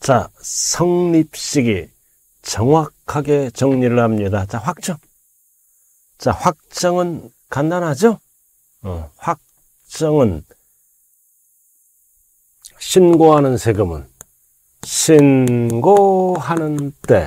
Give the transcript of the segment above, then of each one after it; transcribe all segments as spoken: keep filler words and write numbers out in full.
자, 성립시기 정확하게 정리를 합니다. 자, 확정. 자, 확정은 간단하죠? 어, 확정은 신고하는 세금은 신고하는 때,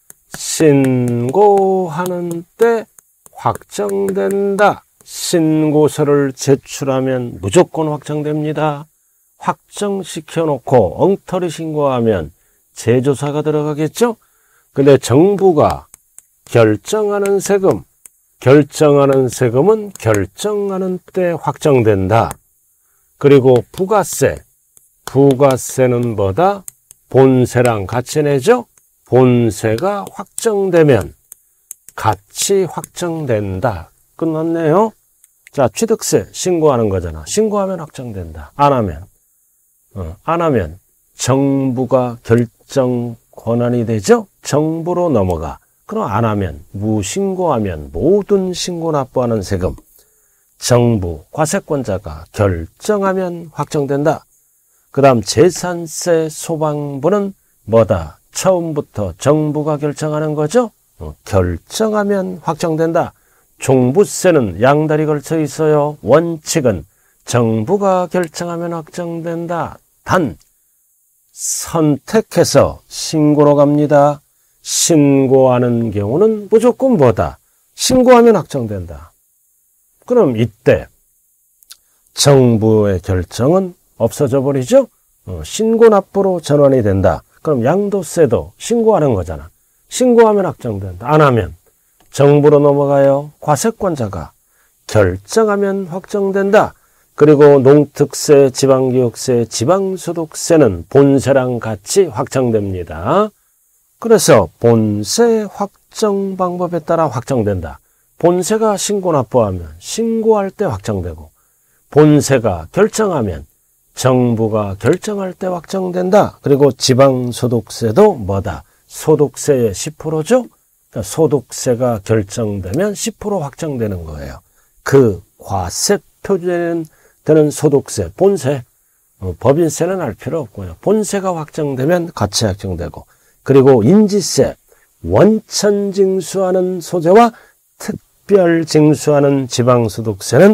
신고하는 때 확정된다. 신고서를 제출하면 무조건 확정됩니다. 확정시켜 놓고 엉터리 신고하면 재조사가 들어가겠죠? 근데 정부가 결정하는 세금, 결정하는 세금은 결정하는 때 확정된다. 그리고 부가세, 부가세는 뭐다? 본세랑 같이 내죠? 본세가 확정되면 같이 확정된다. 끝났네요. 자, 취득세 신고하는 거잖아. 신고하면 확정된다. 안 하면 어, 안 하면 정부가 결정 권한이 되죠? 정부로 넘어가. 그럼 안 하면, 무신고하면 모든 신고 납부하는 세금, 정부, 과세권자가 결정하면 확정된다. 그 다음 재산세 소방부는 뭐다? 처음부터 정부가 결정하는 거죠? 어, 결정하면 확정된다. 종부세는 양다리 걸쳐 있어요. 원칙은 정부가 결정하면 확정된다. 단 선택해서 신고로 갑니다. 신고하는 경우는 무조건 뭐다? 신고하면 확정된다. 그럼 이때 정부의 결정은 없어져 버리죠? 어, 신고 납부로 전환이 된다. 그럼 양도세도 신고하는 거잖아. 신고하면 확정된다. 안 하면 정부로 넘어가요. 과세권자가 결정하면 확정된다. 그리고 농특세, 지방교육세, 지방소득세는 본세랑 같이 확정됩니다. 그래서 본세 확정 방법에 따라 확정된다. 본세가 신고 납부하면 신고할 때 확정되고, 본세가 결정하면 정부가 결정할 때 확정된다. 그리고 지방소득세도 뭐다? 소득세의 십 퍼센트죠? 그러니까 소득세가 결정되면 십 퍼센트 확정되는 거예요. 그 과세 표준에는 되는 소득세, 본세, 어, 법인세는 알 필요 없고요. 본세가 확정되면 같이 확정되고, 그리고 인지세, 원천 징수하는 소재와 특별 징수하는 지방소득세는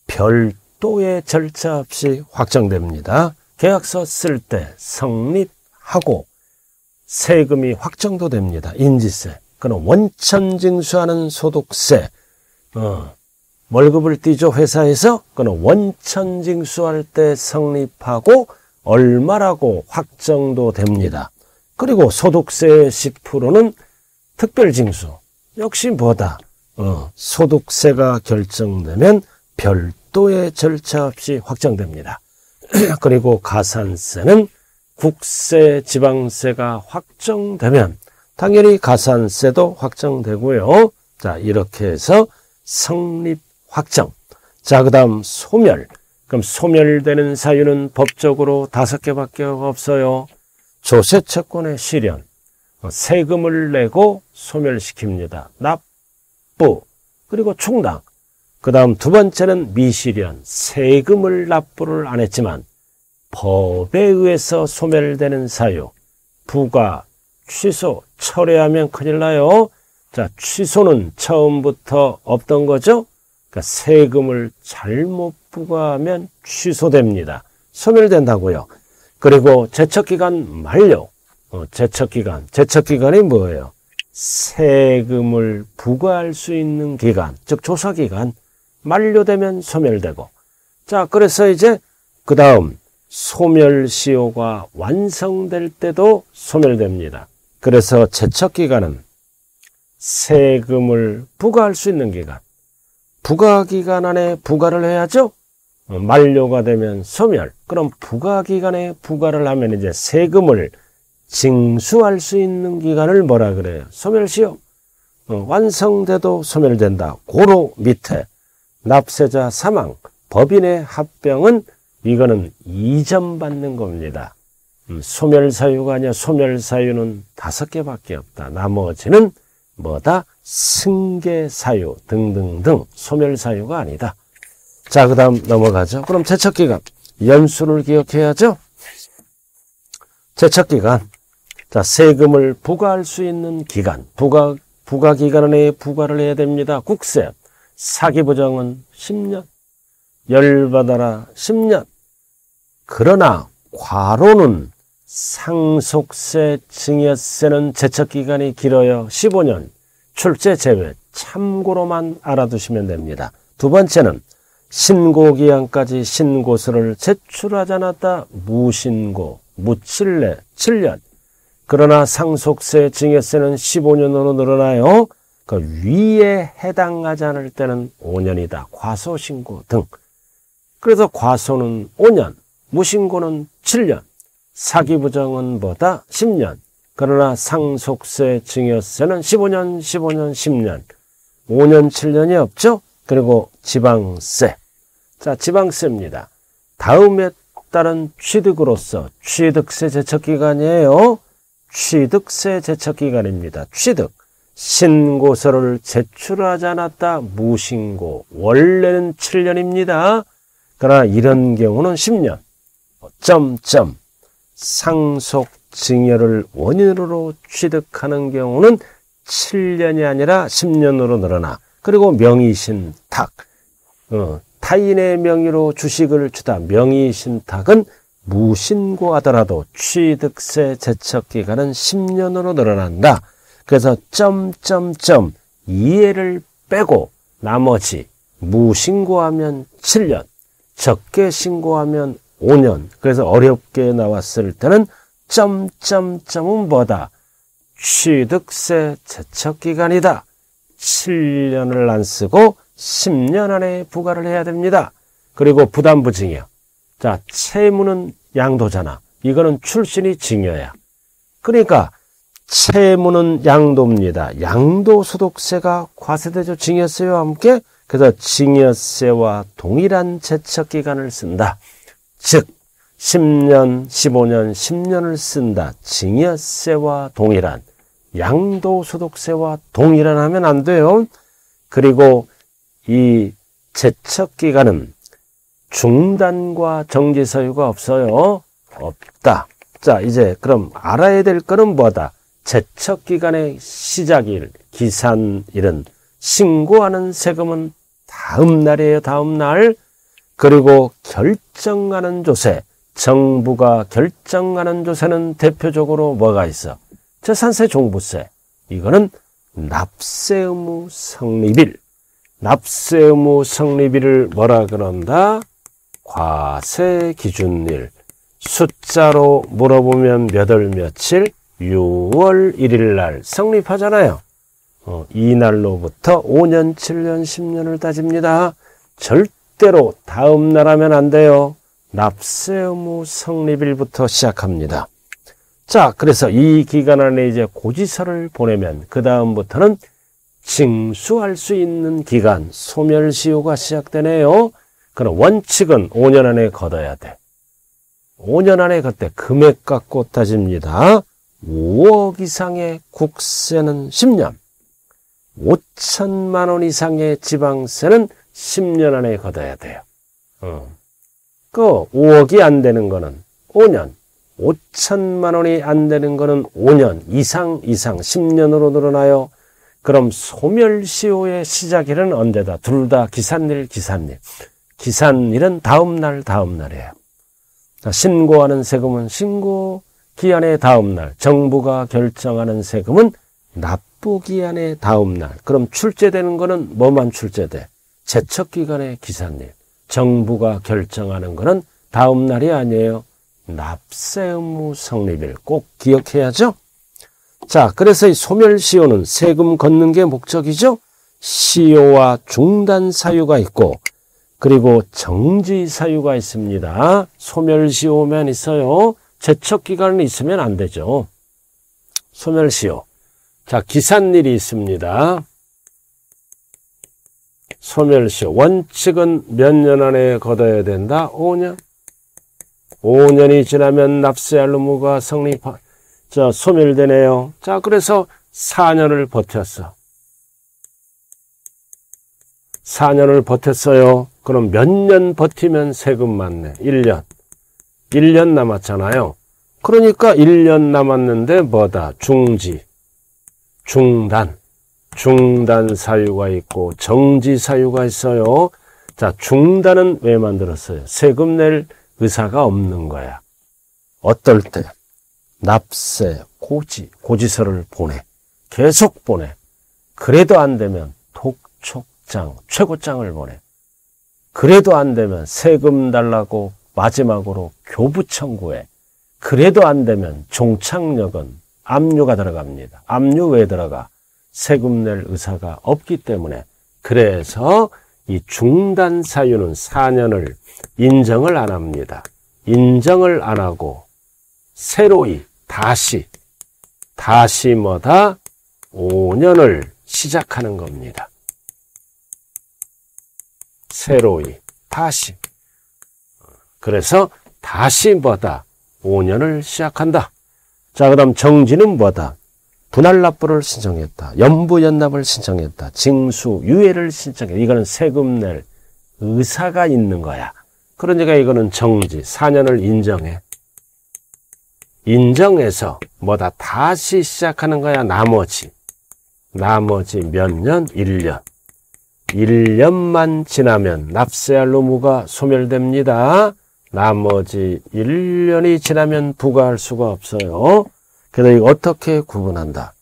별도의 절차 없이 확정됩니다. 계약서 쓸 때 성립하고 세금이 확정도 됩니다. 인지세. 그럼 원천 징수하는 소득세, 어, 월급을 띄죠, 회사에서. 그럼 원천 징수할 때 성립하고 얼마라고 확정도 됩니다. 그리고 소득세의 십 퍼센트는 특별징수. 역시 뭐다? 어, 소득세가 결정되면 별도의 절차 없이 확정됩니다. 그리고 가산세는 국세, 지방세가 확정되면 당연히 가산세도 확정되고요. 자, 이렇게 해서 성립 확정. 자, 그 다음 소멸. 그럼 소멸되는 사유는 법적으로 다섯 개밖에 없어요. 조세채권의 실현, 세금을 내고 소멸시킵니다. 납부, 그리고 충당. 그 다음 두 번째는 미실현, 세금을 납부를 안 했지만 법에 의해서 소멸되는 사유, 부과, 취소, 철회하면 큰일 나요. 자, 취소는 처음부터 없던 거죠. 그러니까 세금을 잘못 부과하면 취소됩니다. 소멸된다고요. 그리고 제척기간 만료, 어, 제척기간, 제척기간이 뭐예요? 세금을 부과할 수 있는 기간, 즉 조사기간, 만료되면 소멸되고. 자, 그래서 이제 그 다음 소멸시효가 완성될 때도 소멸됩니다. 그래서 제척기간은 세금을 부과할 수 있는 기간, 부과기간 안에 부과를 해야죠. 어, 만료가 되면 소멸. 그럼 부과기간에 부과를 하면 이제 세금을 징수할 수 있는 기간을 뭐라 그래요? 소멸시효. 어, 완성돼도 소멸된다. 고로 밑에 납세자 사망, 법인의 합병은 이거는 이전받는 겁니다. 음, 소멸사유가 아니야. 소멸사유는 다섯 개밖에 없다. 나머지는 뭐다? 승계사유 등등등. 소멸사유가 아니다. 자, 그 다음 넘어가죠. 그럼 제척기간 연수를 기억해야죠. 제척기간 자, 세금을 부과할 수 있는 기간, 부과, 부과 기간 안에 부과를 해야 됩니다. 국세, 사기부정은 십 년, 열받아라 십 년. 그러나 과로는 상속세, 증여세는 제척기간이 길어요. 십오 년, 출제 제외, 참고로만 알아두시면 됩니다. 두 번째는 신고기한까지 신고서를 제출하지 않았다. 무신고, 무칠내, 칠 년. 그러나 상속세, 증여세는 십오 년으로 늘어나요. 그 위에 해당하지 않을 때는 오 년이다. 과소신고 등. 그래서 과소는 오 년, 무신고는 칠 년, 사기부정은 뭐다? 십 년. 그러나 상속세, 증여세는 십오 년, 십오 년, 십 년. 오 년, 칠 년이 없죠? 그리고 지방세. 자, 지방세입니다. 다음에 따른 취득으로서 취득세 제척기간이에요. 취득세 제척기간입니다. 취득. 신고서를 제출하지 않았다. 무신고. 원래는 칠 년입니다. 그러나 이런 경우는 십 년. 점점. 상속 증여를 원인으로 취득하는 경우는 칠 년이 아니라 십 년으로 늘어나. 그리고 명의신탁. 어, 타인의 명의로 주식을 주다. 명의신탁은 무신고하더라도 취득세 제척기간은 십 년으로 늘어난다. 그래서 점점점 이해를 빼고 나머지 무신고하면 칠 년, 적게 신고하면 오 년. 그래서 어렵게 나왔을 때는 점점점은 뭐다? 취득세 제척기간이다. 칠 년을 안 쓰고 십 년 안에 부과를 해야 됩니다. 그리고 부담부증이요. 자, 채무는 양도잖아. 이거는 출신이 증여야. 그러니까 채무는 양도입니다. 양도소득세가 과세되죠. 증여세와 함께. 그래서 증여세와 동일한 제척기간을 쓴다. 즉 십 년, 십오 년, 십 년을 쓴다. 증여세와 동일한, 양도소득세와 동일한 하면 안 돼요. 그리고 이 제척기간은 중단과 정지 사유가 없어요. 없다. 자, 이제 그럼 알아야 될 거는 뭐다? 제척기간의 시작일, 기산일은 신고하는 세금은 다음 날이에요. 다음 날. 그리고 결정하는 조세, 정부가 결정하는 조세는 대표적으로 뭐가 있어? 재산세, 종부세. 이거는 납세 의무 성립일. 납세 의무 성립일을 뭐라 그런다? 과세 기준일. 숫자로 물어보면 몇 월 며칠? 유월 일일 날 성립하잖아요. 어, 이 날로부터 오 년, 칠 년, 십 년을 따집니다. 절대로 다음 날 하면 안 돼요. 납세 의무 성립일부터 시작합니다. 자, 그래서 이 기간 안에 이제 고지서를 보내면 그 다음부터는 징수할 수 있는 기간, 소멸시효가 시작되네요. 그럼 원칙은 오 년 안에 걷어야 돼. 오 년 안에 그때 금액 갖고 따집니다. 오억 이상의 국세는 십 년, 오천만 원 이상의 지방세는 십 년 안에 걷어야 돼요. 어. 그 오억이 안 되는 거는 오 년, 오천만 원이 안 되는 거는 오 년 이상 이상 십 년으로 늘어나요. 그럼 소멸시효의 시작일은 언제다? 둘 다 기산일, 기산일. 기산일은 다음 날, 다음 날이에요. 신고하는 세금은 신고 기한의 다음 날, 정부가 결정하는 세금은 납부 기한의 다음 날. 그럼 출제되는 거는 뭐만 출제돼? 제척기간의 기산일. 정부가 결정하는 거는 다음 날이 아니에요. 납세 의무 성립일. 꼭 기억해야죠. 자, 그래서 이 소멸시효는 세금 걷는 게 목적이죠. 시효와 중단 사유가 있고 그리고 정지 사유가 있습니다. 소멸시효만 있어요. 제척기간은 있으면 안 되죠. 소멸시효. 자, 기산일이 있습니다. 소멸시효. 원칙은 몇 년 안에 걷어야 된다? 오 년. 오 년이 지나면 납세할 의무가 성립, 자, 소멸되네요. 자, 그래서 사 년을 버텼어. 사 년을 버텼어요. 그럼 몇 년 버티면 세금 맞네? 일 년. 일 년 남았잖아요. 그러니까 일 년 남았는데 뭐다? 중지, 중단, 중단 사유가 있고 정지 사유가 있어요. 자, 중단은 왜 만들었어요? 세금 낼 의사가 없는 거야. 어떨 때? 납세, 고지, 고지서를 보내. 계속 보내. 그래도 안 되면 독촉장, 최고장을 보내. 그래도 안 되면 세금 달라고 마지막으로 교부 청구해. 그래도 안 되면 종착역은 압류가 들어갑니다. 압류 왜 들어가? 세금 낼 의사가 없기 때문에. 그래서 이 중단 사유는 사 년을 인정을 안 합니다. 인정을 안 하고 새로이 다시 다시 뭐다? 오 년을 시작하는 겁니다. 새로이 다시. 그래서 다시 뭐다? 오 년을 시작한다. 자, 그 다음 정지는 뭐다? 분할납부를 신청했다. 연부연납을 신청했다. 징수, 유예를 신청했다. 이거는 세금 낼 의사가 있는 거야. 그러니까 이거는 정지, 사 년을 인정해. 인정해서 뭐다? 다시 시작하는 거야. 나머지. 나머지 몇 년? 일 년. 일 년만 지나면 납세할 의무가 소멸됩니다. 나머지 일 년이 지나면 부과할 수가 없어요. 그래서 이거 어떻게 구분한다?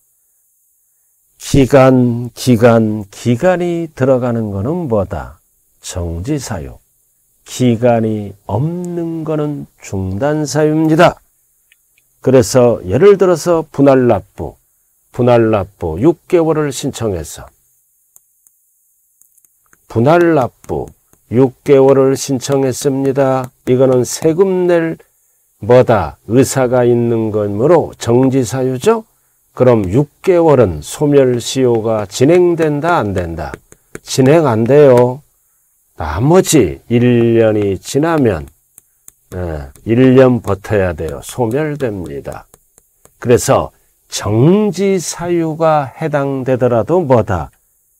기간, 기간, 기간이 들어가는 거는 뭐다? 정지사유. 기간이 없는 거는 중단사유입니다. 그래서 예를 들어서 분할납부, 분할납부 육 개월을 신청해서 분할납부 육 개월을 신청했습니다. 이거는 세금 낼 뭐다? 의사가 있는 거므로 정지사유죠? 그럼 육 개월은 소멸시효가 진행된다, 안 된다? 진행 안 돼요. 나머지 일 년이 지나면 일 년 버텨야 돼요. 소멸됩니다. 그래서 정지사유가 해당되더라도 뭐다?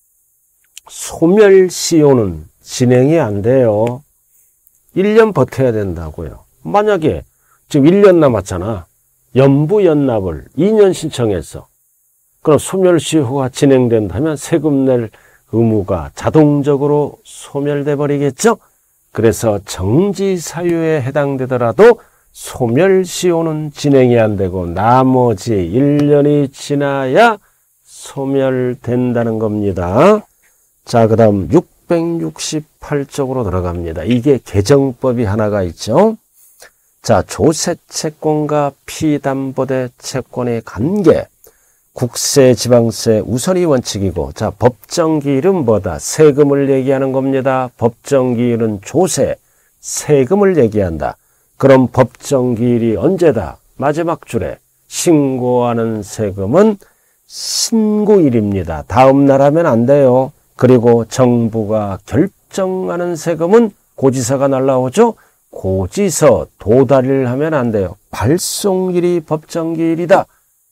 소멸시효는 진행이 안 돼요. 일 년 버텨야 된다고요. 만약에 지금 일 년 남았잖아. 연부연납을 이 년 신청했어. 그럼 소멸시효가 진행된다면 세금 낼 의무가 자동적으로 소멸돼 버리겠죠? 그래서 정지사유에 해당되더라도 소멸시효는 진행이 안 되고 나머지 일 년이 지나야 소멸된다는 겁니다. 자, 그 다음 육백육십팔 쪽으로 들어갑니다. 이게 개정법이 하나가 있죠. 자, 조세채권과 피담보대 채권의 관계. 국세, 지방세 우선이 원칙이고, 자, 법정기일은 뭐다? 세금을 얘기하는 겁니다. 법정기일은 조세, 세금을 얘기한다. 그럼 법정기일이 언제다? 마지막 줄에 신고하는 세금은 신고일입니다. 다음 날 하면 안 돼요. 그리고 정부가 결정하는 세금은 고지서가 날라오죠? 고지서 도달을 하면 안 돼요. 발송일이 법정기일이다.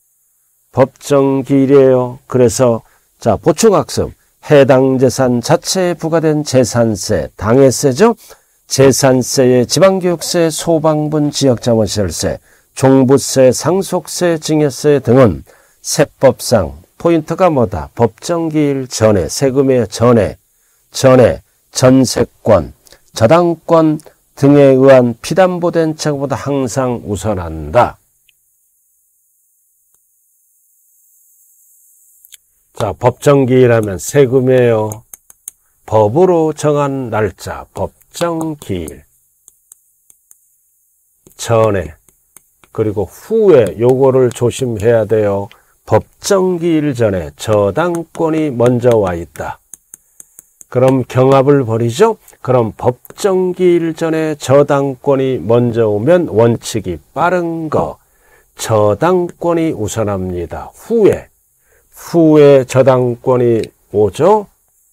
법정기일이에요. 그래서 자, 보충학습. 해당 재산 자체에 부과된 재산세, 당해세죠? 재산세에 지방교육세, 소방분 지역자원시설세, 종부세, 상속세, 증여세 등은 세법상 포인트가 뭐다? 법정기일 전에, 세금의 전에, 전에 전세권, 저당권 등에 의한 피담보된 채권보다 항상 우선한다. 자, 법정기일하면 세금이에요. 법으로 정한 날짜, 법정기일. 전에, 그리고 후에 요거를 조심해야 돼요. 법정기일 전에 저당권이 먼저 와 있다. 그럼 경합을 벌이죠? 그럼 법정기일 전에 저당권이 먼저 오면 원칙이 빠른 거. 저당권이 우선합니다. 후에. 후에 저당권이 오죠?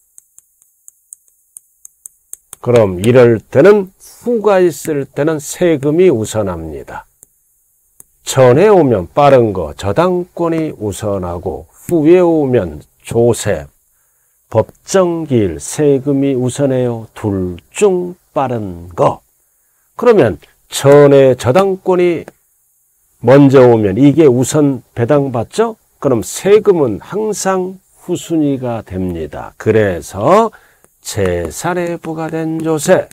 그럼 이럴 때는 후가 있을 때는 세금이 우선합니다. 전에 오면 빠른 거 저당권이 우선하고 후에 오면 조세, 법정기일, 세금이 우선해요. 둘 중 빠른 거. 그러면 전에 저당권이 먼저 오면 이게 우선 배당받죠? 그럼 세금은 항상 후순위가 됩니다. 그래서 재산에 부과된 조세,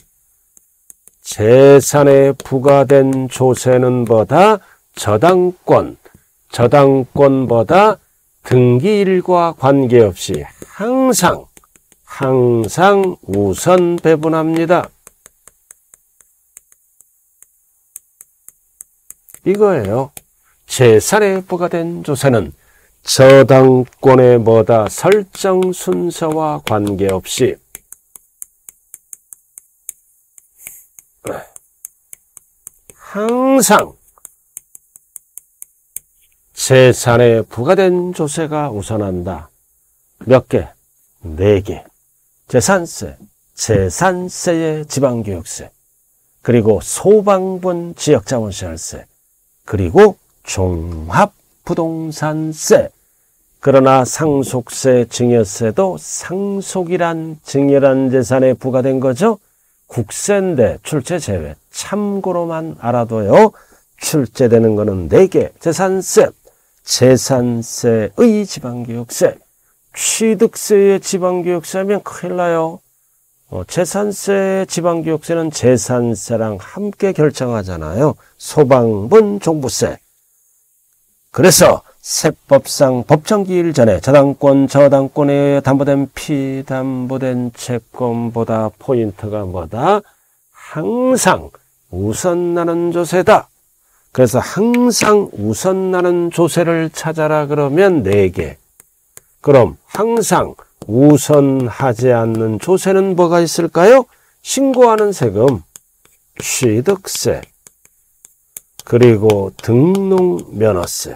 재산에 부과된 조세는 뭐다? 저당권, 저당권보다 등기일과 관계없이 항상, 항상 우선 배분합니다. 이거예요. 재산에 부과된 조세는 저당권의 뭐다? 설정 순서와 관계없이 항상 재산에 부과된 조세가 우선한다. 몇 개? 네 개. 재산세, 재산세의 지방교육세, 그리고 소방분 지역자본시설세, 그리고 종합부동산세. 그러나 상속세, 증여세도 상속이란 증여란 재산에 부과된 거죠. 국세인데 출제 제외. 참고로만 알아둬요. 출제되는 거는 네 개. 재산세, 재산세의 지방교육세, 취득세의 지방교육세면 큰일 나요. 어, 재산세, 지방교육세는 재산세랑 함께 결정하잖아요. 소방분, 종부세. 그래서 세법상 법정기일 전에 저당권, 저당권에 의해 담보된 피담보된 채권보다 포인트가 뭐다? 항상 우선 나는 조세다. 그래서 항상 우선 나는 조세를 찾아라 그러면 네 개. 그럼 항상 우선하지 않는 조세는 뭐가 있을까요? 신고하는 세금, 취득세, 그리고 등록면허세.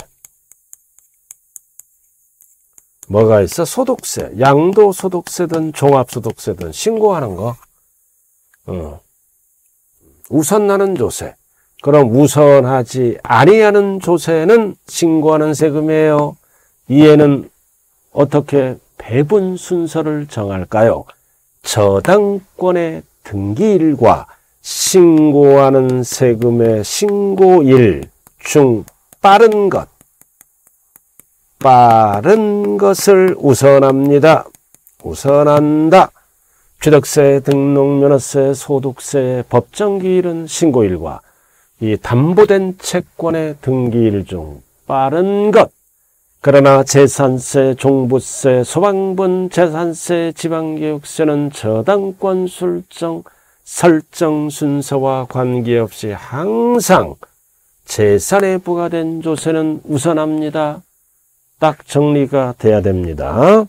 뭐가 있어? 소득세, 양도소득세든 종합소득세든 신고하는 거. 어. 우선 나는 조세. 그럼 우선하지 아니하는 조세는 신고하는 세금이에요. 이에는 어떻게 배분 순서를 정할까요? 저당권의 등기일과 신고하는 세금의 신고일 중 빠른 것, 빠른 것을 우선합니다. 우선한다. 취득세, 등록면허세, 소득세의 법정기일은 신고일과 이 담보된 채권의 등기일 중 빠른 것. 그러나 재산세, 종부세, 소방분, 재산세, 지방교육세는 저당권 설정, 설정 순서와 관계없이 항상 재산에 부과된 조세는 우선합니다. 딱 정리가 돼야 됩니다.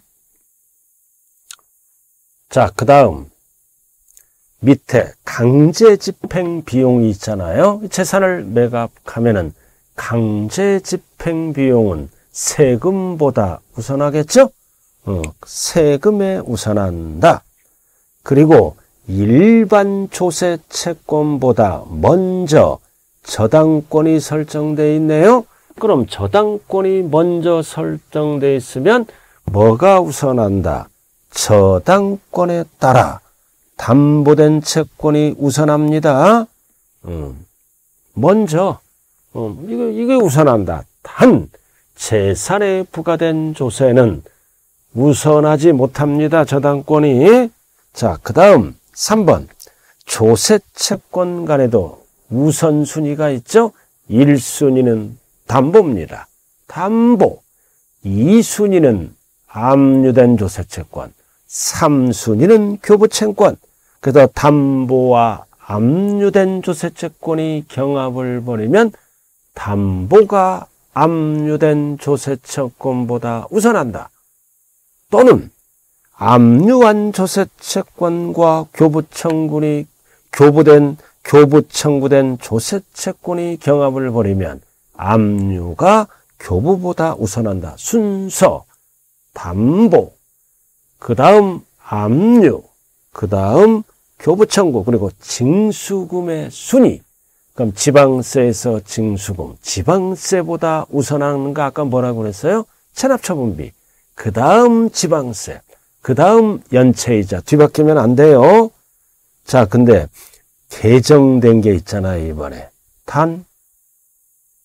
자, 그 다음 밑에 강제집행 비용이 있잖아요. 재산을 매각하면은 강제집행 비용은 세금보다 우선하겠죠? 어, 세금에 우선한다. 그리고 일반 조세 채권보다 먼저 저당권이 설정되어 있네요. 그럼 저당권이 먼저 설정되어 있으면 뭐가 우선한다? 저당권에 따라 담보된 채권이 우선합니다. 음, 먼저 어, 이거 이게 우선한다. 단 재산에 부과된 조세는 우선하지 못합니다. 저당권이. 자, 그 다음 삼 번 조세 채권 간에도 우선순위가 있죠. 일 순위는 담보입니다. 담보. 이 순위는 압류된 조세 채권. 삼 순위는 교부 채권. 그래서 담보와 압류된 조세 채권이 경합을 벌이면 담보가 압류된 조세 채권보다 우선한다. 또는 압류한 조세 채권과 교부 청구니 교부된 교부 청구된 조세 채권이 경합을 벌이면 압류가 교부보다 우선한다. 순서 담보, 그 다음 압류, 그 다음 교부 청구, 그리고 징수금의 순위. 그럼 지방세에서 징수금, 지방세보다 우선하는가 아까 뭐라고 그랬어요? 체납처분비, 그 다음 지방세, 그 다음 연체이자. 뒤바뀌면 안 돼요. 자, 근데 개정된 게 있잖아요. 이번에 단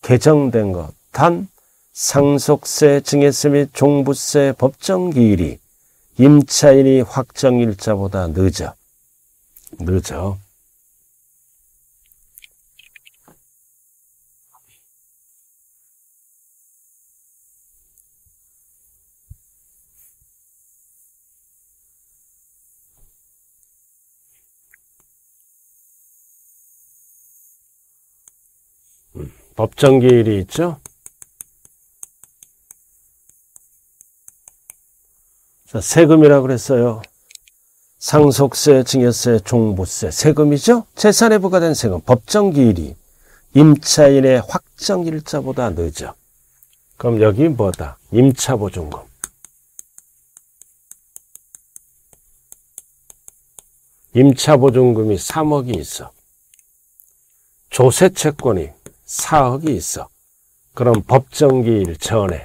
개정된 것. 단 상속세, 증여세 및 종부세 법정기일이 임차인이 확정일자보다 늦어. 늦어. 법정기일이 있죠. 자, 세금이라고 그랬어요. 상속세, 증여세, 종부세, 세금이죠. 재산에 부과된 세금, 법정기일이 임차인의 확정일자보다 늦어. 그럼 여기 뭐다? 임차보증금. 임차보증금이 삼억이 있어. 조세채권이 사억이 있어. 그럼 법정기일 전에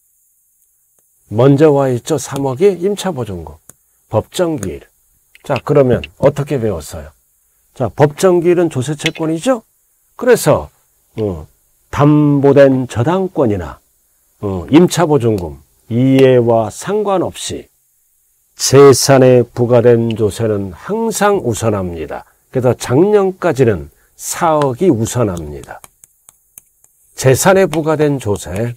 먼저 와 있죠. 삼억이 임차보증금. 법정기일. 자, 그러면 어떻게 배웠어요? 자, 법정기일은 조세채권이죠. 그래서 어, 담보된 저당권이나 어, 임차보증금 이해와 상관없이 재산에 부과된 조세는 항상 우선합니다. 그래서 작년까지는 사억이 우선합니다. 재산에 부과된 조세,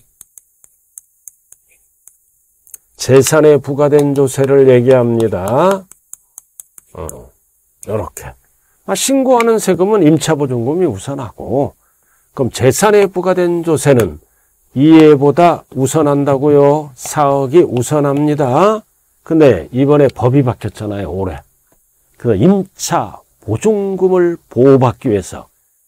재산에 부과된 조세를 얘기합니다. 어, 이렇게. 아, 신고하는 세금은 임차보증금이 우선하고, 그럼 재산에 부과된 조세는 이해보다 우선한다고요? 사억이 우선합니다. 근데 이번에 법이 바뀌었잖아요, 올해. 그 임차보증금을 보호받기 위해서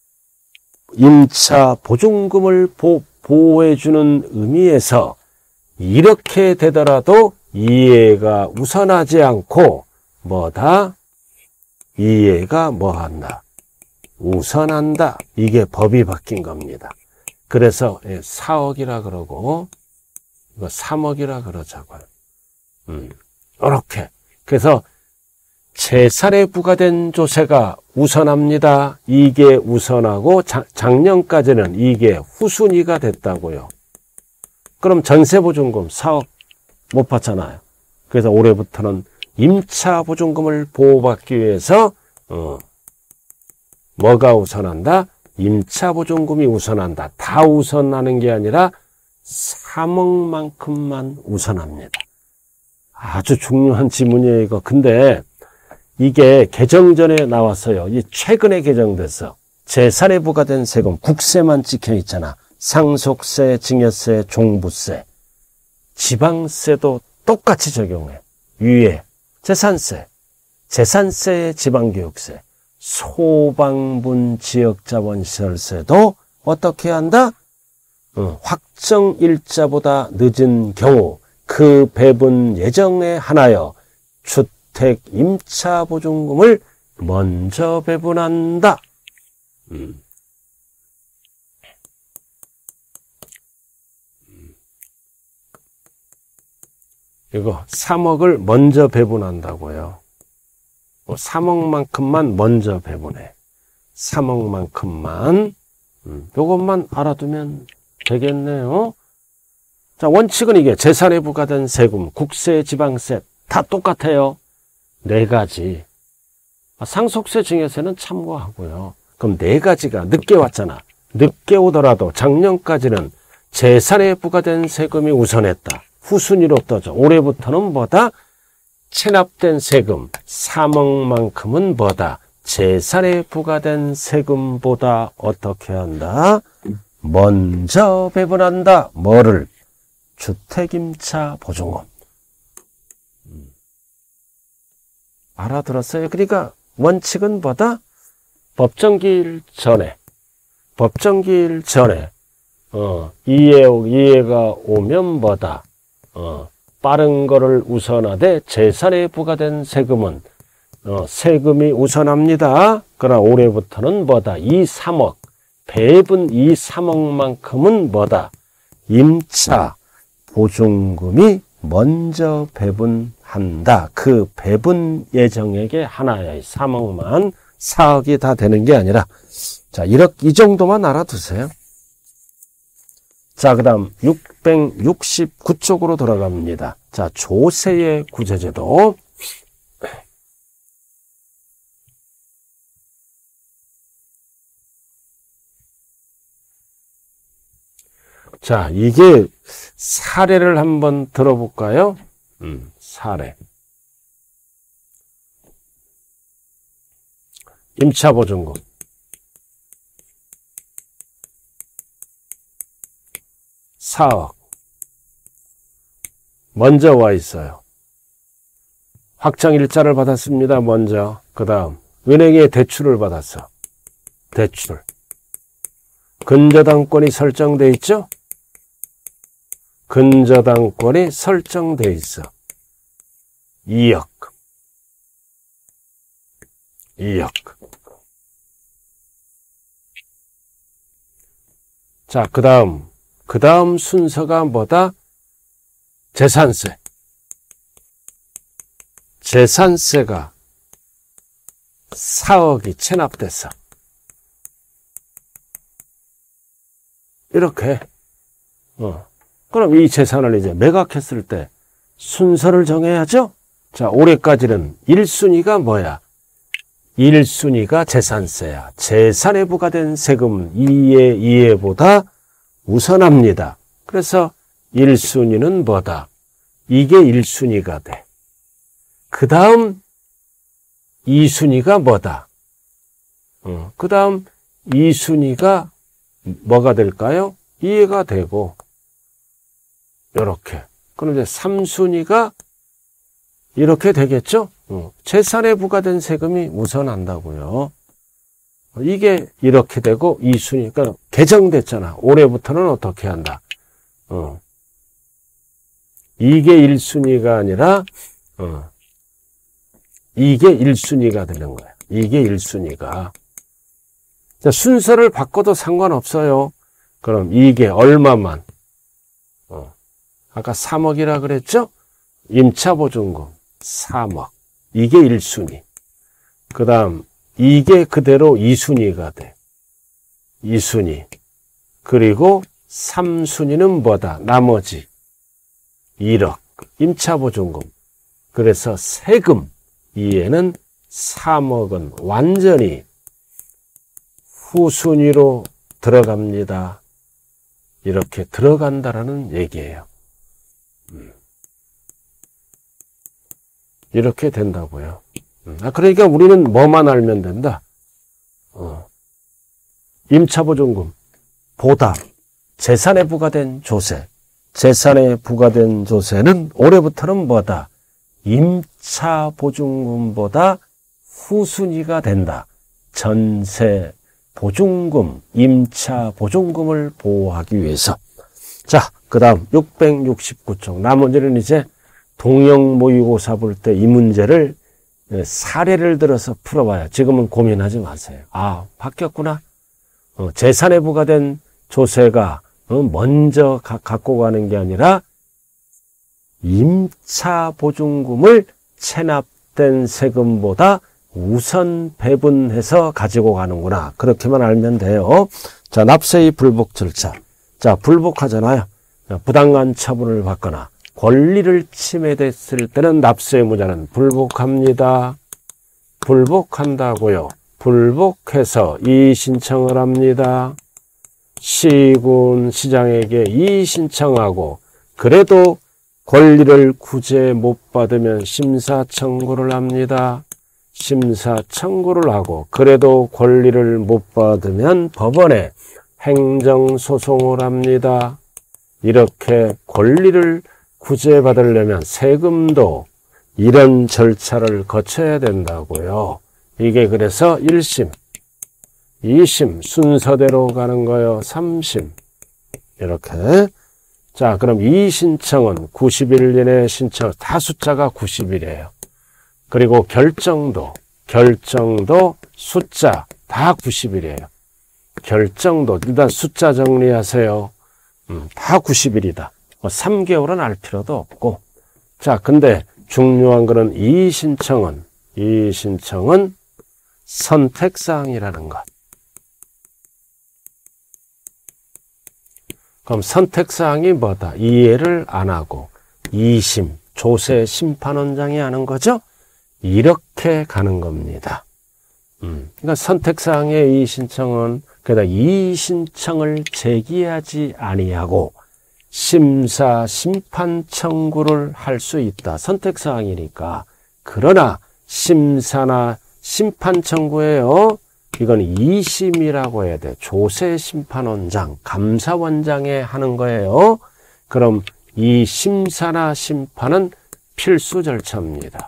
임차 보증금을 보, 보호해주는 의미에서 이렇게 되더라도 이해가 우선하지 않고 뭐다? 이해가 뭐한다? 우선한다. 이게 법이 바뀐 겁니다. 그래서 사억이라 그러고 이거 삼억이라 그러자고요. 음, 이렇게. 그래서 재산에 부과된 조세가 우선합니다. 이게 우선하고 자, 작년까지는 이게 후순위가 됐다고요. 그럼 전세보증금 사억 못 받잖아요. 그래서 올해부터는 임차보증금을 보호받기 위해서 어, 뭐가 우선한다? 임차보증금이 우선한다. 다 우선하는 게 아니라 삼억만큼만 우선합니다. 아주 중요한 지문이에요, 이거. 근데 이게 개정 전에 나왔어요. 이 최근에 개정돼서 재산에 부과된 세금 국세만 찍혀 있잖아. 상속세, 증여세, 종부세, 지방세도 똑같이 적용해. 위에 재산세, 재산세의 지방교육세, 소방분 지역자본시설세도 어떻게 한다? 어, 확정일자보다 늦은 경우 그 배분 예정에 한하여 주택 임차보증금을 먼저 배분한다. 음. 이거 삼억을 먼저 배분한다고요. 삼억만큼만 먼저 배분해. 삼억만큼만. 음, 요것만 알아두면 되겠네요. 자, 원칙은 이게 재산에 부과된 세금, 국세, 지방세 다 똑같아요. 네 가지. 상속세, 증여세는 참고하고요. 그럼 네 가지가 늦게 왔잖아. 늦게 오더라도 작년까지는 재산에 부과된 세금이 우선했다. 후순위로 떠져. 올해부터는 뭐다? 체납된 세금 삼억만큼은 뭐다? 재산에 부과된 세금보다 어떻게 한다? 먼저 배분한다. 뭐를? 주택임차 보증금. 알아들었어요? 그러니까 원칙은 뭐다? 법정기일 전에, 법정기일 전에 어, 이해, 이해가 오면 뭐다? 어, 빠른 거를 우선하되 재산에 부과된 세금은 어, 세금이 우선합니다. 그러나 올해부터는 뭐다? 이 삼억, 배분 이 삼억만큼은 뭐다? 임차 보증금이 먼저 배분한다. 그 배분 예정액의 하나의 삼억만 사억이 다 되는 게 아니라 자, 이렇게 이 정도만 알아두세요. 자, 그 다음 육백육십구 쪽으로 돌아갑니다. 자, 조세의 구제제도. 자, 이게 사례를 한번 들어볼까요? 음, 사례. 임차보증금. 사억. 먼저 와 있어요. 확정일자를 받았습니다. 먼저. 그 다음 은행에 대출을 받았어. 대출. 근저당권이 설정돼 있죠? 근저당권이 설정돼 있어. 이억. 이억. 자, 그 다음. 그 다음 순서가 뭐다? 재산세. 재산세가 사억이 체납됐어. 이렇게. 어. 그럼 이 재산을 이제 매각했을 때 순서를 정해야죠? 자, 올해까지는 일 순위가 뭐야? 일 순위가 재산세야. 재산에 부과된 세금 이에 이해보다 우선합니다. 그래서 일 순위는 뭐다? 이게 일 순위가 돼. 그 다음 이 순위가 뭐다? 어, 그 다음 이 순위가 뭐가 될까요? 이해가 되고 이렇게. 그럼 이제 삼 순위가 이렇게 되겠죠? 어, 재산에 부과된 세금이 우선한다고요. 이게 이렇게 되고 이 순위가 개정됐잖아. 올해부터는 어떻게 한다? 어. 이게 일 순위가 아니라 어. 이게 일 순위가 되는 거야. 이게 일 순위가. 자, 순서를 바꿔도 상관없어요. 그럼 이게 얼마만? 어. 아까 삼억이라 그랬죠? 임차보증금 삼억. 이게 일 순위. 그 다음 이게 그대로 이 순위가 돼. 이 순위. 그리고 삼 순위는 뭐다? 나머지 일억. 임차보증금. 그래서 세금 이에는 삼억은 완전히 후순위로 들어갑니다. 이렇게 들어간다라는 얘기예요. 이렇게 된다고요. 아, 그러니까 우리는 뭐만 알면 된다. 어. 임차보증금, 보답, 재산에 부과된 조세. 재산에 부과된 조세는 올해부터는 뭐다? 임차보증금보다 후순위가 된다. 전세, 보증금, 임차보증금을 보호하기 위해서. 자, 그 다음 육백육십구 쪽. 나머지는 이제 동형 모의고사 볼 때 이 문제를 사례를 들어서 풀어봐요. 지금은 고민하지 마세요. 아, 바뀌었구나. 어, 재산에 부과된 조세가 어, 먼저 가, 갖고 가는 게 아니라 임차보증금을 체납된 세금보다 우선 배분해서 가지고 가는구나. 그렇게만 알면 돼요. 자, 납세의 불복 절차. 자, 불복하잖아요. 부당한 처분을 받거나 권리를 침해됐을 때는 납세 의무자는 불복합니다. 불복한다고요. 불복해서 이의신청을 합니다. 시군 시장에게 이의신청하고 그래도 권리를 구제 못 받으면 심사청구를 합니다. 심사청구를 하고 그래도 권리를 못 받으면 법원에 행정소송을 합니다. 이렇게 권리를 구제받으려면 세금도 이런 절차를 거쳐야 된다고요. 이게 그래서 일 심, 이 심 순서대로 가는 거요. 삼 심 이렇게. 자, 그럼 이 신청은 구십 일 이내 신청, 다 숫자가 구십 일이에요. 그리고 결정도, 결정도 숫자 다 구십 일이에요. 결정도 일단 숫자 정리하세요. 음, 다 구십 일이다. 뭐 삼 개월은 알 필요도 없고. 자, 근데 중요한 거는 이 신청은, 이 신청은 선택사항이라는 것. 그럼 선택사항이 뭐다? 이해를 안 하고 이심, 조세 심판원장이 하는 거죠? 이렇게 가는 겁니다. 음, 그러니까 선택사항의 이의신청은 게다가 이의신청을 제기하지 아니하고 심사, 심판 청구를 할 수 있다. 선택사항이니까. 그러나 심사나 심판 청구에요. 이건 이심이라고 해야 돼. 조세심판원장, 감사원장에 하는 거예요. 그럼 이 심사나 심판은 필수 절차입니다.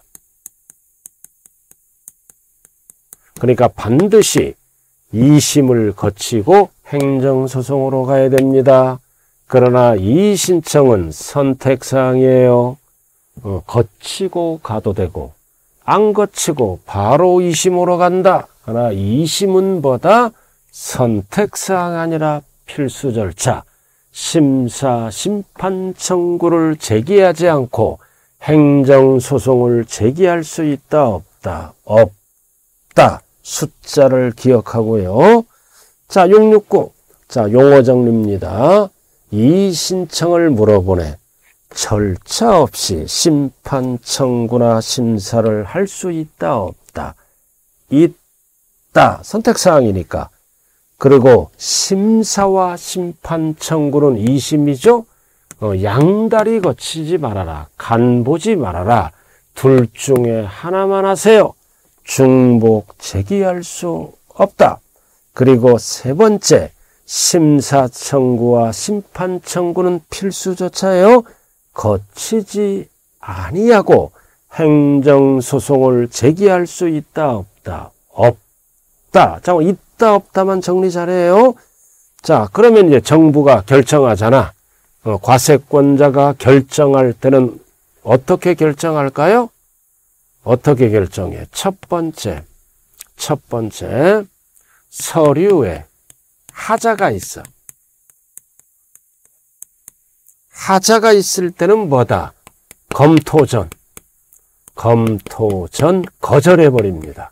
그러니까 반드시 이심을 거치고 행정소송으로 가야 됩니다. 그러나 이 신청은 선택사항이에요. 어, 거치고 가도 되고 안 거치고 바로 이심으로 간다. 하나 이심은 뭐다? 선택사항 아니라 필수 절차. 심사, 심판 청구를 제기하지 않고 행정소송을 제기할 수 있다, 없다? 없다. 숫자를 기억하고요. 자, 육육구. 자, 용어 정리입니다. 이 신청을 물어보네. 절차 없이 심판 청구나 심사를 할 수 있다, 없다? 있다. 선택사항이니까. 그리고 심사와 심판 청구는 이심이죠. 어, 양다리 거치지 말아라. 간보지 말아라. 둘 중에 하나만 하세요. 중복 제기할 수 없다. 그리고 세 번째, 심사 청구와 심판 청구는 필수 절차예요. 거치지 아니하고 행정소송을 제기할 수 있다, 없다? 없다. 자, 있다, 없다만 정리 잘해요. 자, 그러면 이제 정부가 결정하잖아. 어, 과세권자가 결정할 때는 어떻게 결정할까요? 어떻게 결정해? 첫 번째, 첫 번째, 서류에 하자가 있어. 하자가 있을 때는 뭐다? 검토 전, 검토 전 거절해버립니다.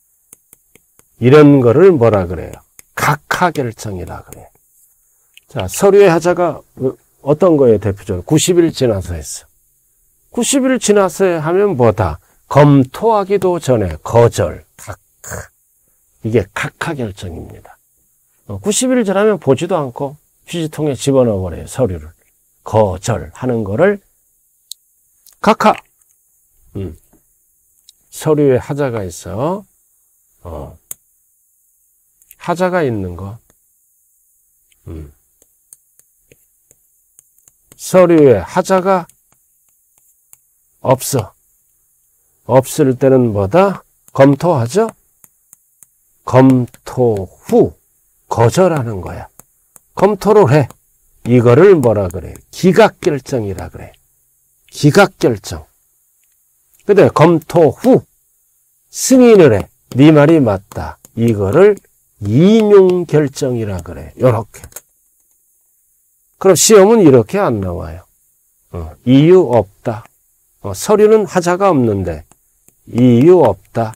이런 거를 뭐라 그래요? 각하결정이라 그래요. 자, 서류의 하자가 어떤 거에 대표적으로 구십 일 지나서 했어. 구십 일 지나서 하면 뭐다? 검토하기도 전에 거절, 각하. 이게 각하결정입니다. 구십 일 지나면 보지도 않고 휴지통에 집어넣어버려요, 서류를. 거절하는 거를 각하. 음. 서류에 하자가 있어. 어. 하자가 있는 거. 음. 서류에 하자가 없어. 없을 때는 뭐다? 검토하죠? 검토 후 거절하는 거야. 검토를 해. 이거를 뭐라 그래? 기각결정이라 그래. 기각결정. 근데 검토 후 승인을 해. 네 말이 맞다. 이거를 인용결정이라 그래. 요렇게. 그럼 시험은 이렇게 안 나와요. 어, 이유 없다. 어, 서류는 하자가 없는데 이유 없다.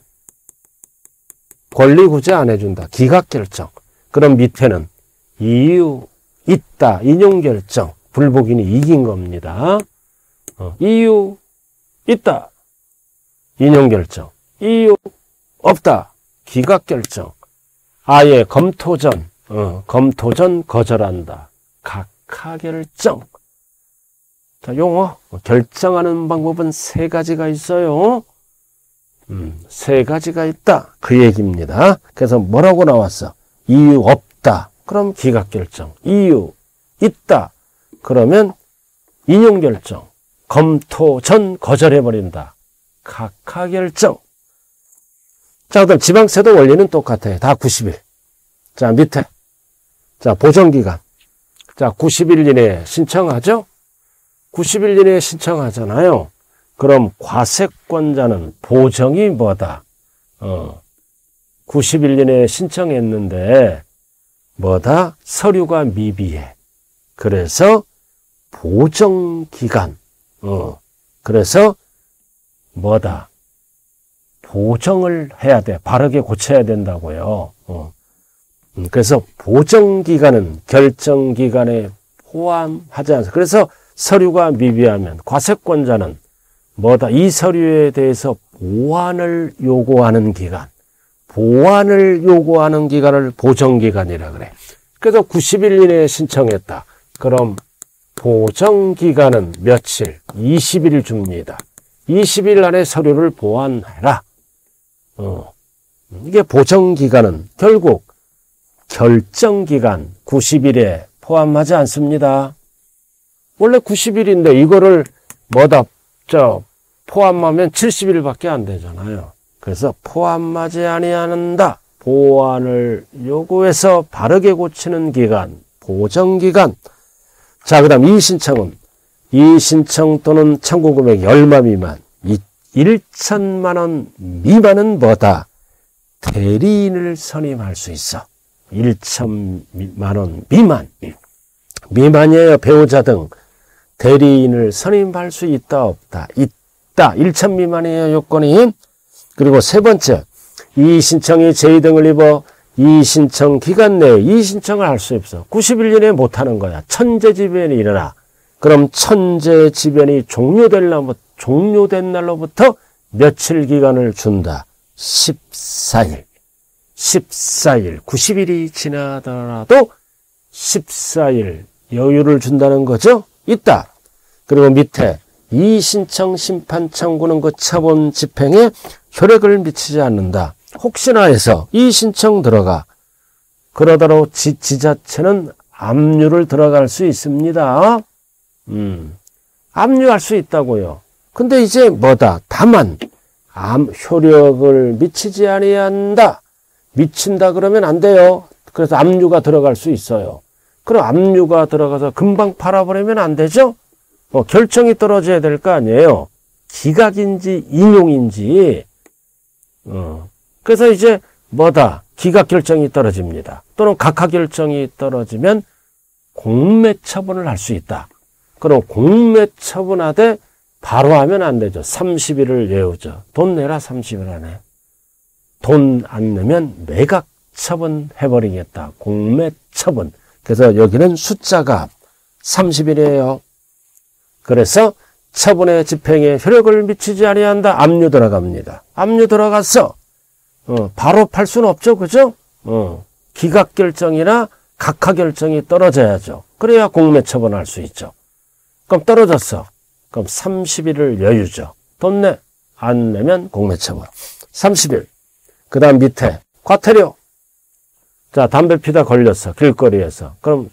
권리구제 안 해준다. 기각결정. 그럼 밑에는 이유 있다. 인용결정. 불복인이 이긴 겁니다. 어, 이유 있다. 인용결정. 이유 없다. 기각결정. 아예 검토 전, 어, 검토 전 거절한다. 각하결정. 자, 용어. 결정하는 방법은 세 가지가 있어요. 음, 세 가지가 있다. 그 얘기입니다. 그래서 뭐라고 나왔어? 이유 없다. 그럼 기각결정. 이유 있다. 그러면 인용결정. 검토 전 거절해버린다. 각하결정. 자, 그럼 지방세도 원리는 똑같아요. 다 구십 일. 자, 밑에. 자, 보정기간. 자, 구십 일 이내에 신청하죠? 구십 일 이내에 신청하잖아요. 그럼 과세권자는 보정이 뭐다? 어, 구십 일 이내에 신청했는데 뭐다? 서류가 미비해. 그래서 보정기간. 어, 그래서 뭐다? 보정을 해야 돼. 바르게 고쳐야 된다고요. 어. 그래서 보정기간은 결정기간의 포함하지 않습니다. 그래서 서류가 미비하면 과세권자는 뭐다? 이 서류에 대해서 보완을 요구하는 기간, 보완을 요구하는 기간을 보정기간이라 그래. 그래서 구십 일 이내에 신청했다. 그럼 보정기간은 며칠? 이십 일 줍니다. 이십 일 안에 서류를 보완해라. 어. 이게 보정기간은 결국 결정기간 구십 일에 포함하지 않습니다. 원래 구십 일인데 이거를 뭐다? 저 포함하면 칠십 일밖에 안 되잖아요. 그래서 포함하지 아니한다. 보완을 요구해서 바르게 고치는 기간, 보정기간. 자, 그 다음 이 신청은 이 신청 또는 청구 금액이 얼마 미만? 천만 원 미만은 뭐다? 대리인을 선임할 수 있어. 천만 원 미만. 미만이에요. 배우자 등 대리인을 선임할 수 있다 없다? 있다. 천 미만이에요. 요건이. 그리고 세 번째, 이 신청이 제의 등을 입어 이 신청 기간 내에 이 신청을 할 수 없어. 구십 일 이내에 못하는 거야. 천재지변이 일어나. 그럼 천재지변이 종료될 날, 종료된 날로부터 며칠 기간을 준다? 십사 일. 십사 일. 구십 일이 지나더라도 십사 일 여유를 준다는 거죠? 있다. 그리고 밑에 이 신청 심판 청구는 그 처분 집행에 효력을 미치지 않는다. 혹시나 해서 이 신청 들어가. 그러더라도 지, 지자체는 압류를 들어갈 수 있습니다. 음, 압류할 수 있다고요. 근데 이제 뭐다? 다만 암, 효력을 미치지 아니한다. 미친다 그러면 안 돼요. 그래서 압류가 들어갈 수 있어요. 그럼 압류가 들어가서 금방 팔아버리면 안 되죠? 어, 결정이 떨어져야 될 거 아니에요. 기각인지 인용인지. 어. 그래서 이제 뭐다? 기각 결정이 떨어집니다. 또는 각하 결정이 떨어지면 공매 처분을 할 수 있다. 그럼 공매 처분하되 바로 하면 안 되죠. 삼십 일을 예우죠. 돈 내라 삼십 일 안에. 돈 안 내면 매각 처분해버리겠다. 공매 처분. 그래서 여기는 숫자가 삼십 일이에요. 그래서 처분의 집행에 효력을 미치지 아니한다. 압류 들어갑니다. 압류 들어가서 어, 바로 팔 수는 없죠. 그죠? 어, 기각 결정이나 각하 결정이 떨어져야죠. 그래야 공매 처분할 수 있죠. 그럼 떨어졌어. 그럼 삼십 일을 여유죠. 돈 내. 안 내면 공매 처분. 삼십 일. 그 다음 밑에 과태료. 자, 담배 피다 걸렸어. 길거리에서. 그럼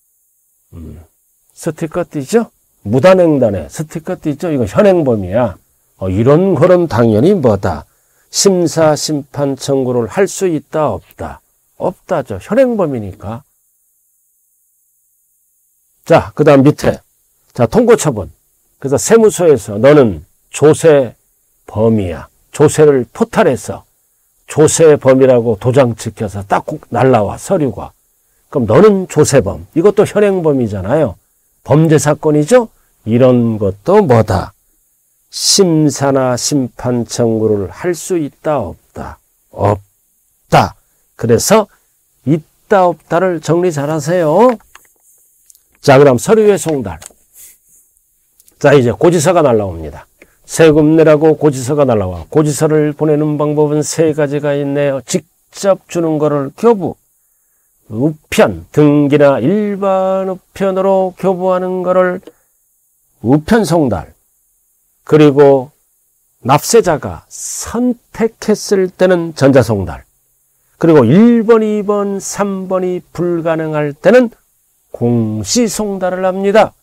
음, 스티커 띄죠? 무단횡단에 스티커 띄죠? 이거 현행범이야. 어, 이런 거는 당연히 뭐다? 심사, 심판 청구를 할 수 있다, 없다? 없다죠. 현행범이니까. 자, 그 다음 밑에. 자, 통고처분. 그래서 세무서에서 너는 조세범이야. 조세를 토탈해서 조세범이라고 도장 찍혀서 딱 날라와, 서류가. 그럼 너는 조세범. 이것도 현행범이잖아요. 범죄사건이죠? 이런 것도 뭐다? 심사나 심판 청구를 할 수 있다, 없다? 없다. 그래서 있다, 없다를 정리 잘 하세요. 자, 그럼 서류의 송달. 자, 이제 고지서가 날라옵니다. 세금 내라고 고지서가 날라와. 고지서를 보내는 방법은 세 가지가 있네요. 직접 주는 거를 교부, 우편, 등기나 일반 우편으로 교부하는 거를 우편 송달, 그리고 납세자가 선택했을 때는 전자송달, 그리고 일 번, 이 번, 삼 번이 불가능할 때는 공시송달을 합니다.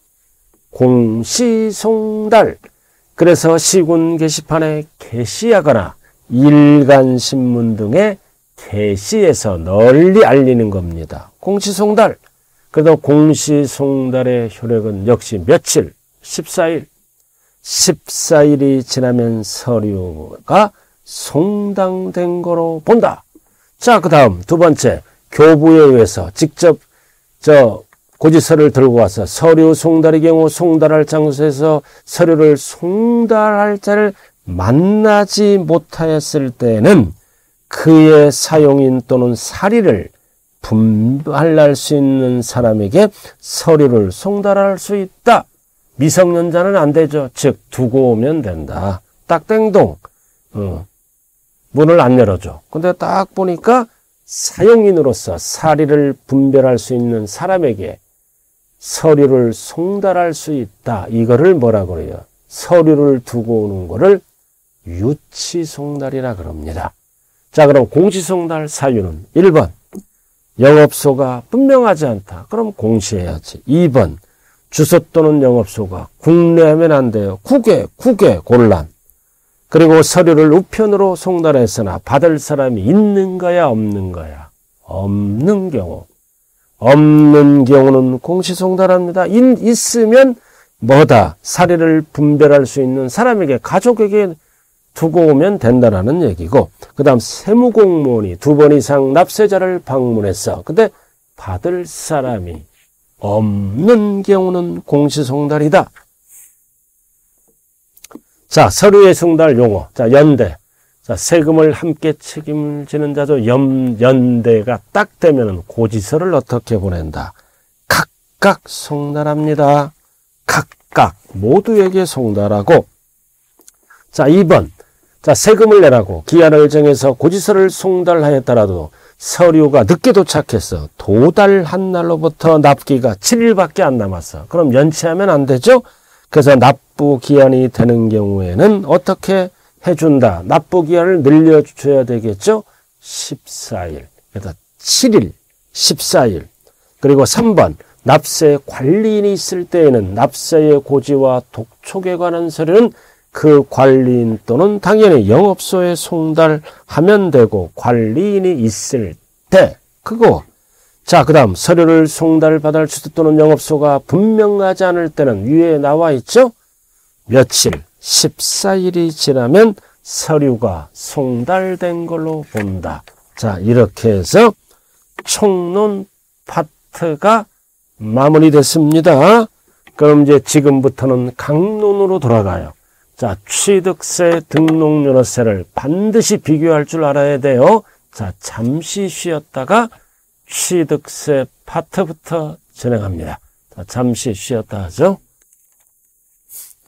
공시송달. 그래서 시군 게시판에 게시하거나 일간신문 등에 게시해서 널리 알리는 겁니다. 공시송달. 그래도 공시송달의 효력은 역시 며칠? 십사 일. 십사 일이 지나면 서류가 송당된 거로 본다. 자, 그 다음 두 번째, 교부에 의해서 직접 저 고지서를 들고 와서 서류 송달의 경우 송달할 장소에서 서류를 송달할 자를 만나지 못하였을 때는 그의 사용인 또는 사리를 분할할 수 있는 사람에게 서류를 송달할 수 있다. 미성년자는 안 되죠. 즉 두고 오면 된다. 딱 땡동. 어, 문을 안 열어줘. 근데 딱 보니까 사용인으로서 사리를 분별할 수 있는 사람에게 서류를 송달할 수 있다. 이거를 뭐라고 그래요? 서류를 두고 오는 거를 유치송달이라 그럽니다. 자, 그럼 공시송달 사유는 일 번 영업소가 분명하지 않다. 그럼 공시해야지. 이 번 주소 또는 영업소가 국내하면 안 돼요. 국외, 국외 곤란. 그리고 서류를 우편으로 송달했으나 받을 사람이 있는 거야, 없는 거야? 없는 경우. 없는 경우는 공시송달합니다. 있으면 뭐다? 사리를 분별할 수 있는 사람에게, 가족에게 두고 오면 된다는 얘기고, 그 다음 세무공무원이 두 번 이상 납세자를 방문했어. 근데 받을 사람이 없는 경우는 공시송달이다. 자, 서류의 송달 용어. 자, 연대. 자, 세금을 함께 책임지는 자죠. 연, 연대가 딱 되면은 고지서를 어떻게 보낸다? 각각 송달합니다. 각각 모두에게 송달하고. 자, 이 번. 자, 세금을 내라고 기한을 정해서 고지서를 송달하였더라도 서류가 늦게 도착했어. 도달한 날로부터 납기가 칠 일밖에 안 남았어. 그럼 연체하면 안 되죠? 그래서 납부 기한이 되는 경우에는 어떻게 해준다? 납부 기한을 늘려줘야 되겠죠? 십사 일. 그래서 칠 일, 십사 일. 그리고 삼 번. 납세 관리인이 있을 때에는 납세의 고지와 독촉에 관한 서류는 그 관리인 또는 당연히 영업소에 송달하면 되고, 관리인이 있을 때 그거. 자, 그 다음 서류를 송달받을 주소 또는 영업소가 분명하지 않을 때는 위에 나와 있죠? 며칠, 십사 일이 지나면 서류가 송달된 걸로 본다. 자, 이렇게 해서 총론 파트가 마무리됐습니다. 그럼 이제 지금부터는 강론으로 돌아가요. 자, 취득세, 등록연회세를 반드시 비교할 줄 알아야 돼요. 자, 잠시 쉬었다가 취득세 파트부터 진행합니다. 자, 잠시 쉬었다 하죠.